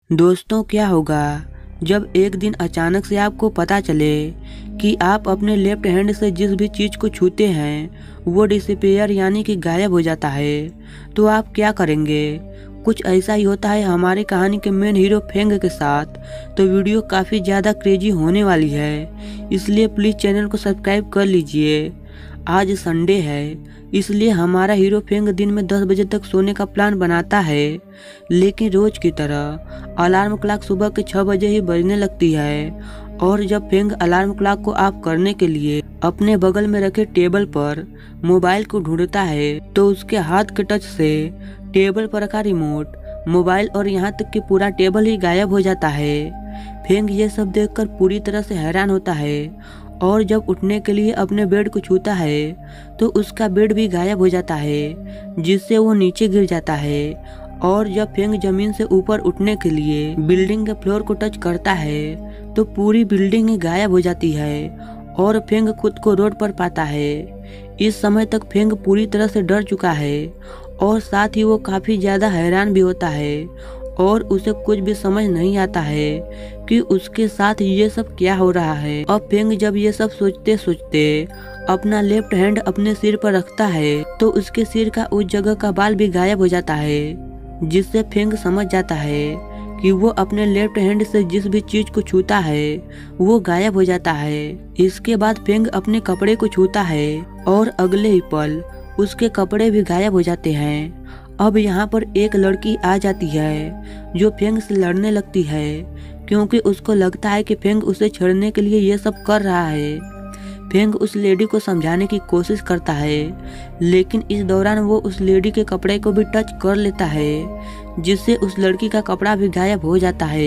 दोस्तों, क्या होगा जब एक दिन अचानक से आपको पता चले कि आप अपने लेफ्ट हैंड से जिस भी चीज़ को छूते हैं वो डिसअपीयर यानी कि गायब हो जाता है, तो आप क्या करेंगे। कुछ ऐसा ही होता है हमारी कहानी के मेन हीरो फेंग के साथ। तो वीडियो काफ़ी ज़्यादा क्रेजी होने वाली है, इसलिए प्लीज़ चैनल को सब्सक्राइब कर लीजिए। आज संडे है, इसलिए हमारा हीरो फेंग दिन में 10 बजे तक सोने का प्लान बनाता है, लेकिन रोज की तरह अलार्म क्लॉक सुबह के 6 बजे ही बजने लगती है। और जब फेंग अलार्म क्लॉक को ऑफ करने के लिए अपने बगल में रखे टेबल पर मोबाइल को ढूंढता है, तो उसके हाथ के टच से टेबल पर रखा रिमोट, मोबाइल और यहाँ तक कि पूरा टेबल ही गायब हो जाता है। फेंग ये सब देखकर पूरी तरह से हैरान होता है और जब उठने के लिए अपने बेड को छूता है तो उसका बेड भी गायब हो जाता है, जिससे वो नीचे गिर जाता है। और जब फेंग जमीन से ऊपर उठने के लिए बिल्डिंग के फ्लोर को टच करता है तो पूरी बिल्डिंग ही गायब हो जाती है और फेंग खुद को रोड पर पाता है। इस समय तक फेंग पूरी तरह से डर चुका है और साथ ही वो काफी ज्यादा हैरान भी होता है और उसे कुछ भी समझ नहीं आता है कि उसके साथ ये सब क्या हो रहा है। अब फेंग जब ये सब सोचते सोचते अपना लेफ्ट हैंड अपने सिर पर रखता है तो उसके सिर का उस जगह का बाल भी गायब हो जाता है, जिससे फेंग समझ जाता है कि वो अपने लेफ्ट हैंड से जिस भी चीज को छूता है वो गायब हो जाता है। इसके बाद फेंग अपने कपड़े को छूता है और अगले ही पल उसके कपड़े भी गायब हो जाते हैं। अब यहाँ पर एक लड़की आ जाती है जो फेंग से लड़ने लगती है, क्योंकि उसको लगता है कि फेंग उसे छेड़ने के लिए ये सब कर रहा है। फेंग उस लेडी को समझाने की कोशिश करता है, लेकिन इस दौरान वो उस लेडी के कपड़े को भी टच कर लेता है, जिससे उस लड़की का कपड़ा भी गायब हो जाता है।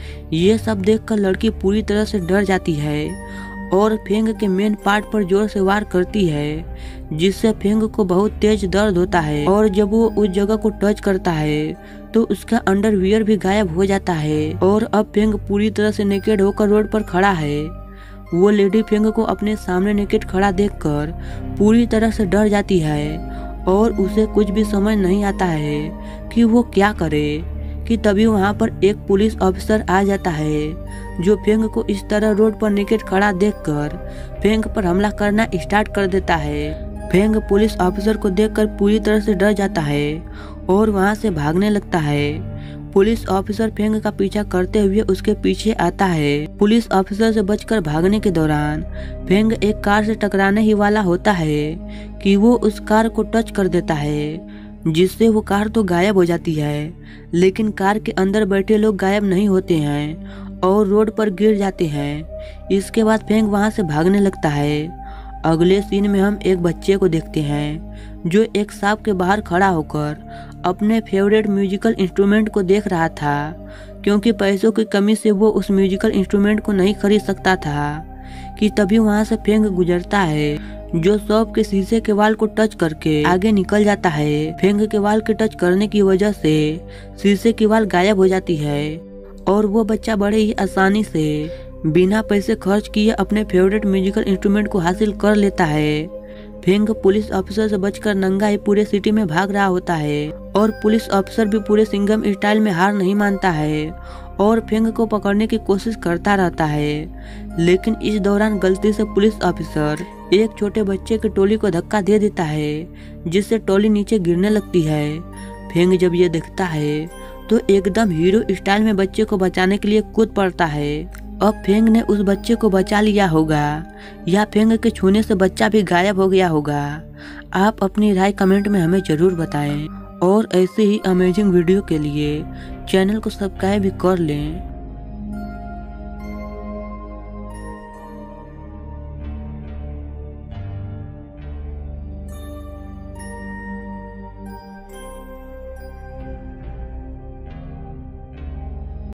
ये सब देखकर लड़की पूरी तरह से डर जाती है और फेंग के मेन पार्ट पर जोर से वार करती है, जिससे फेंग को बहुत तेज दर्द होता है। और जब वो उस जगह को टच करता है तो उसका अंडरवियर भी गायब हो जाता है और अब फेंग पूरी तरह से नेकेड होकर रोड पर खड़ा है। वो लेडी फेंग को अपने सामने नेकेड खड़ा देखकर पूरी तरह से डर जाती है और उसे कुछ भी समझ नहीं आता है कि वो क्या करे कि तभी वहाँ पर एक पुलिस ऑफिसर आ जाता है, जो फेंग को इस तरह रोड पर नेकेड खड़ा देखकर फेंग पर हमला करना स्टार्ट कर देता है। फेंग पुलिस ऑफिसर को देखकर पूरी तरह से डर जाता है और वहाँ से भागने लगता है। पुलिस ऑफिसर फेंग का पीछा करते हुए उसके पीछे आता है। पुलिस ऑफिसर से बचकर भागने के दौरान फेंग एक कार से टकराने ही वाला होता है कि वो उस कार को टच कर देता है, जिससे वो कार तो गायब हो जाती है, लेकिन कार के अंदर बैठे लोग गायब नहीं होते हैं और रोड पर गिर जाते हैं। इसके बाद फेंग वहां से भागने लगता है। अगले सीन में हम एक बच्चे को देखते हैं जो एक शॉप के बाहर खड़ा होकर अपने फेवरेट म्यूजिकल इंस्ट्रूमेंट को देख रहा था, क्योंकि पैसों की कमी से वो उस म्यूजिकल इंस्ट्रूमेंट को नहीं खरीद सकता था कि तभी वहां से फेंग गुजरता है, जो शॉप के शीशे के वाल को टच करके आगे निकल जाता है। फेंग के वाल के टच करने की वजह से शीशे की वाल गायब हो जाती है और वो बच्चा बड़े ही आसानी से बिना पैसे खर्च किए अपने फेवरेट म्यूजिकल इंस्ट्रूमेंट को हासिल कर लेता है। फेंग पुलिस ऑफिसर से बचकर नंगा ही पूरे सिटी में भाग रहा होता है और पुलिस ऑफिसर भी पूरे सिंघम स्टाइल में हार नहीं मानता है और फेंग को पकड़ने की कोशिश करता रहता है। लेकिन इस दौरान गलती से पुलिस ऑफिसर एक छोटे बच्चे की टोली को धक्का दे देता है, जिससे टोली नीचे गिरने लगती है। फेंग जब ये देखता है तो एकदम हीरो स्टाइल में बच्चे को बचाने के लिए कूद पड़ता है। अब फेंग ने उस बच्चे को बचा लिया होगा या फेंग के छूने से बच्चा भी गायब हो गया होगा। आप अपनी राय कमेंट में हमें जरूर बताएं और ऐसे ही अमेजिंग वीडियो के लिए चैनल को सब्सक्राइब भी कर लें।